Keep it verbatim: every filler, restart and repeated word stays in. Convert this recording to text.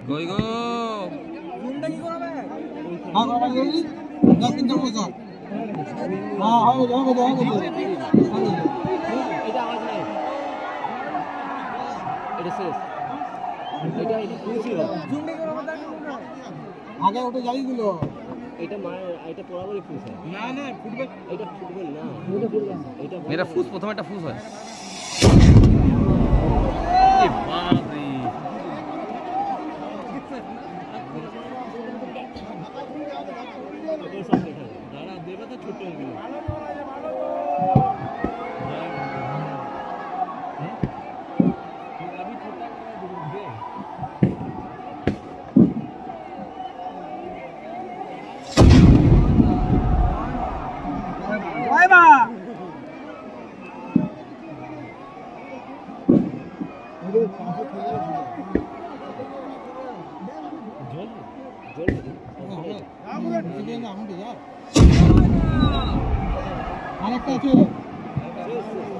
কই গো জুমটা কি করাবে হ্যাঁ বাবা এই দশ তিন বছর হ্যাঁ হবে হবে হবে এটা আওয়াজ নাই এটা শেষ এটা এটা খুশি হবে জুমটা কি করাবে আগে ওটা জ্বালিয়ে দিল এটা মার এটা বরাবরই ফুস হয় না না ফুটবল এটা ফুটবল না এটা ফুটবল এটা এটা ফুস প্রথম একটা ফুস হয় এ বাপ রে দাঁড়া দেবে তো ছোট হবে আরেকটা আছে